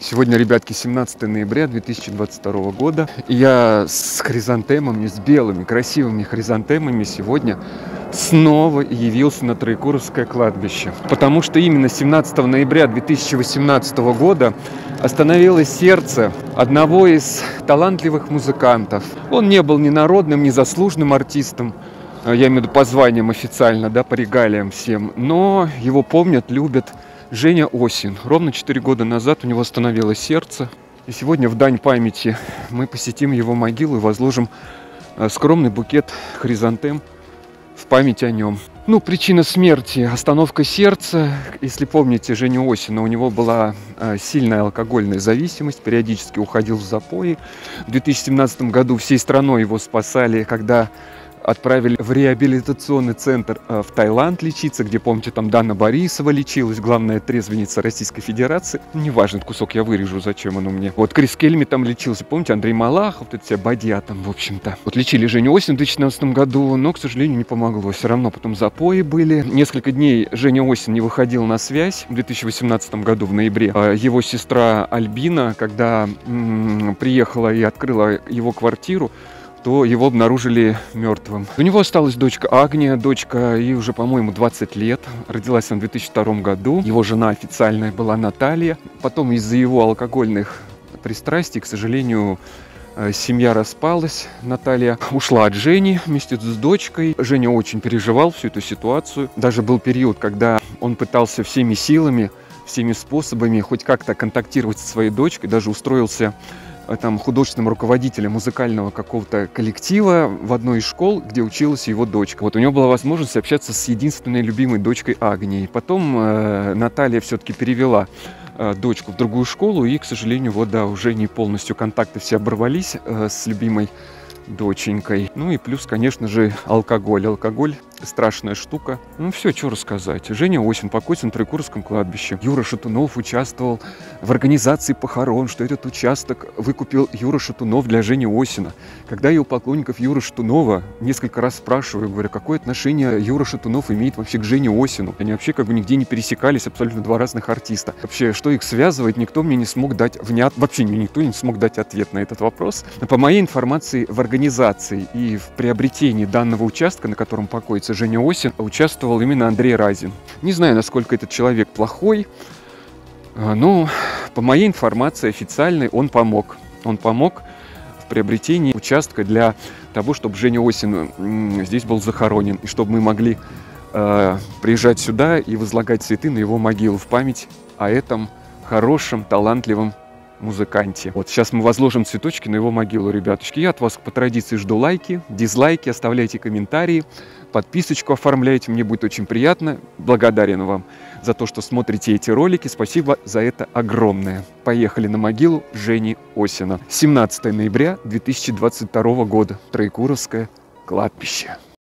Сегодня, ребятки, 17 ноября 2022 года. И я с хризантемами, с белыми, красивыми хризантемами сегодня снова явился на Троекуровское кладбище. Потому что именно 17 ноября 2018 года остановилось сердце одного из талантливых музыкантов. Он не был ни народным, ни заслуженным артистом, я имею в виду по званиям официально, да, по регалиям всем, но его помнят, любят. Женя Осин. Ровно 4 года назад у него остановилось сердце. И сегодня в дань памяти мы посетим его могилу и возложим скромный букет хризантем в память о нем. Причина смерти – остановка сердца. Если помните Женю Осина, у него была сильная алкогольная зависимость, периодически уходил в запои. В 2017 году всей страной его спасали, когда отправили в реабилитационный центр в Таиланд лечиться, где, помните, там Дана Борисова лечилась, главная трезвенница Российской Федерации. Неважно, кусок я вырежу, зачем оно мне. Вот Крис Кельми там лечился, помните, Андрей Малахов, вот эти все бадья там, в общем-то. Вот лечили Женю Осин в 2017 году, но, к сожалению, не помогло. Все равно потом запои были. Несколько дней Женя Осин не выходил на связь. В 2018 году, в ноябре, его сестра Альбина, когда приехала и открыла его квартиру, то его обнаружили мертвым. У него осталась дочка Агния, дочка ей уже, по-моему, 20 лет. Родилась она в 2002 году. Его жена официальная была Наталья. Потом из-за его алкогольных пристрастий, к сожалению, семья распалась. Наталья ушла от Жени вместе с дочкой. Женя очень переживал всю эту ситуацию. Даже был период, когда он пытался всеми силами, всеми способами хоть как-то контактировать со своей дочкой. Даже устроился там художественным руководителем музыкального какого-то коллектива в одной из школ, где училась его дочка. Вот у него была возможность общаться с единственной любимой дочкой Агнией. Потом Наталья все-таки перевела дочку в другую школу, и, к сожалению, вот да, уже не полностью контакты все оборвались с любимой доченькой. И плюс, конечно же, алкоголь. Алкоголь – страшная штука. Все, что рассказать. Женя Осин покойся на Троекуровском кладбище. Юра Шатунов участвовал в организации похорон, что этот участок выкупил Юра Шатунов для Жени Осина. Когда я у поклонников Юры Шатунова несколько раз спрашиваю, говорю, какое отношение Юра Шатунов имеет вообще к Жене Осину? Они вообще нигде не пересекались, абсолютно два разных артиста. Вообще, что их связывает, никто мне не смог дать вообще никто не смог дать ответ на этот вопрос. По моей информации, в организации и в приобретении данного участка, на котором покоится Женя Осин, участвовал именно Андрей Разин. Не знаю, насколько этот человек плохой, но по моей информации официальной он помог. Он помог в приобретении участка для того, чтобы Женя Осин здесь был захоронен, и чтобы мы могли приезжать сюда и возлагать цветы на его могилу в память о этом хорошем, талантливом музыканте. Вот сейчас мы возложим цветочки на его могилу, ребятушки. Я от вас по традиции жду лайки, дизлайки, оставляйте комментарии, подписочку оформляйте, мне будет очень приятно. Благодарен вам за то, что смотрите эти ролики. Спасибо за это огромное. Поехали на могилу Жени Осина. 17 ноября 2022 года. Троекуровское кладбище.